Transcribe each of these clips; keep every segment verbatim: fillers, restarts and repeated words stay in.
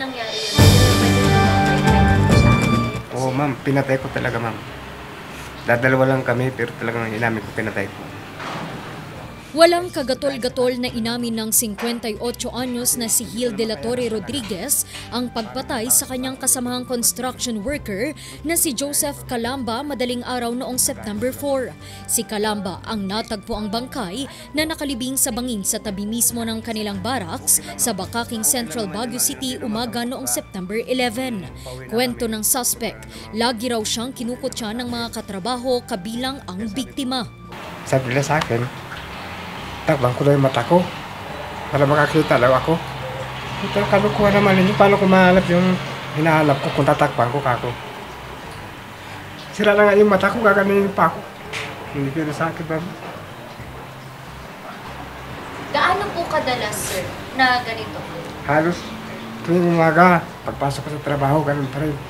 nangyari yun? Pwede mo ba Oo ma'am, pinatay ko talaga ma'am. Dadalawa lang kami pero talagang inamin ko pinatay ko. Walang kagatol-gatol na inamin ng fifty-eight anyos na si Hil de la Torre Rodriguez ang pagpatay sa kanyang kasamahang construction worker na si Joseph Calamba madaling araw noong September four. Si Calamba ang natagpo ang bangkay na nakalibing sa bangin sa tabi mismo ng kanilang barracks sa Bakaking Central Baguio City umaga noong September eleven. Kwento ng suspect, lagi raw siyang kinukutya ng mga katrabaho kabilang ang biktima. Sabi nila sa akin, takbang ko na yung mata ko para makakita daw ako. Ito, kalukuha naman ninyo. Paano ko mahalap yung hinahalap ko kung tatakbang ko kako? Sira na nga yung mata ko, gaganin pa ako. Hindi ko na sakit ba? Gaano po kadalas, sir, na ganito? Halos tuwing umaga, pagpasok ko sa trabaho, ganun pa rin.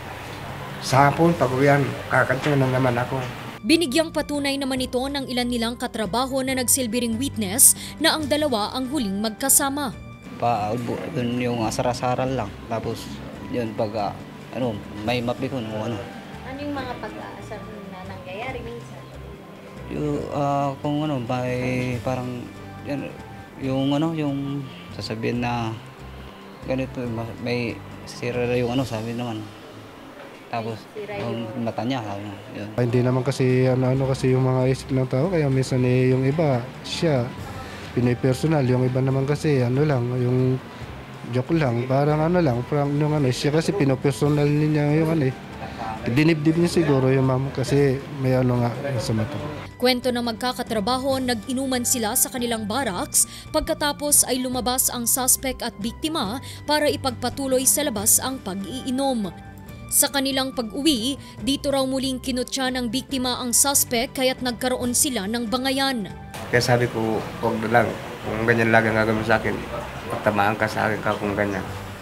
Sa hapon, pag-uwian, kakantyo na naman ako. Binigyang patunay naman ito ng ilan nilang katrabaho na nagsilbing witness na ang dalawa ang huling magkasama. Pa, yun yung asar-asaran lang. Tapos, yun pag, uh, ano, may mapi ko, ano, ano. Ano yung mga pag-aasar na nangyayari minsan? Yung, uh, kung ano, may parang, yun, yung ano, yung sasabihin na ganito, may sira yung ano, sabi naman. Tapos, yung mata niya, yun. Hindi naman kasi ano-ano kasi yung mga isip ng tao, kaya minsan eh, yung iba, siya, pinipersonal, yung iba naman kasi ano lang, yung joke lang, parang ano lang, parang yung ano, siya kasi pinopersonal niya yung ano eh. Dinibdib niya siguro yung ma'am kasi may ano nga sa mata. Kwento ng magkakatrabaho, nag-inuman sila sa kanilang barracks pagkatapos ay lumabas ang suspect at biktima para ipagpatuloy sa labas ang pag-iinom. Sa kanilang pag-uwi, dito raw muling kinutya ng biktima ang suspect kaya't nagkaroon sila ng bangayan. Kaya sabi ko, huwag na lang. Kung ganyan lang ang gagawin sa akin, pagtamaan ka sa akin ka kung ganyan.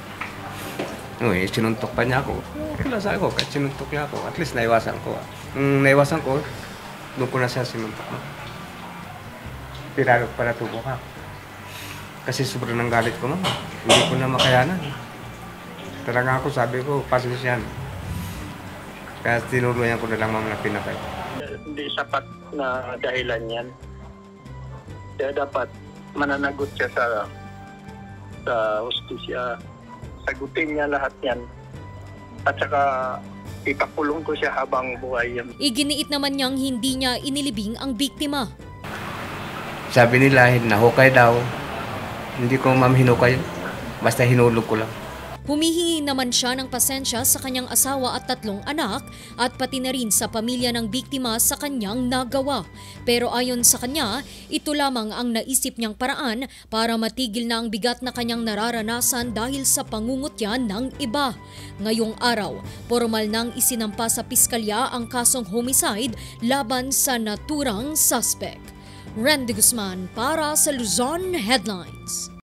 Uy, sinuntok pa niya ako. Kaya sabi ko, kahit sinuntok niya ako, at least naiwasan ko. Nung naiwasan ko, doon ko na siya sinuntok. Pinalog pa na tubo ka. Kasi sobrang ng galit ko, mama. Hindi ko na makayanan. Talaga ako, sabi ko, pasensyan. Kaya tinuluyan ko na lang mga pinatay. Hindi sapat na dahilan yan. Kaya dapat mananagot siya sa sa hustisya. Sagutin niya lahat yan. At saka ipakulong ko siya habang buhay yan. Iginiit naman niyang hindi niya inilibing ang biktima. Sabi nila, nahukay daw. Hindi ko ma'am hinukay. Basta hinulog ko lang. Humihingi naman siya ng pasensya sa kanyang asawa at tatlong anak at pati na rin sa pamilya ng biktima sa kanyang nagawa. Pero ayon sa kanya, ito lamang ang naisip niyang paraan para matigil na ang bigat na kanyang nararanasan dahil sa pangungutya ng iba. Ngayong araw, formal nang isinampa sa piskalya ang kasong homicide laban sa naturang suspect. Randy Guzman para sa Luzon Headlines.